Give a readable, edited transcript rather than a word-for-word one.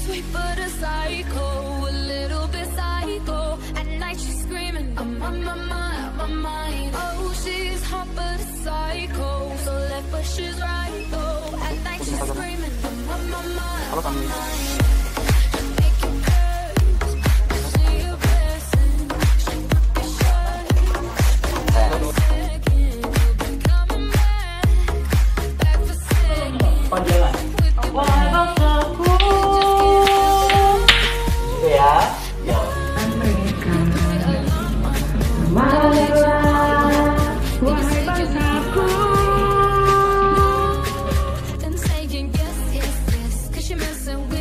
sweet but a psycho, a little bit psycho. At night she's screaming, I'm on my mind, my mind. Oh, she's hot but a psycho, so left but she's right though. At night she's screaming, I'm on my mind, my mind. Make it curse, see your blessing. She put me shut. Every second you'll be coming back for second. Wahai bangsaku, gitu ya. Marilah, wahai bangsaku. And saying yes, yes, yes, 'cause you're messing with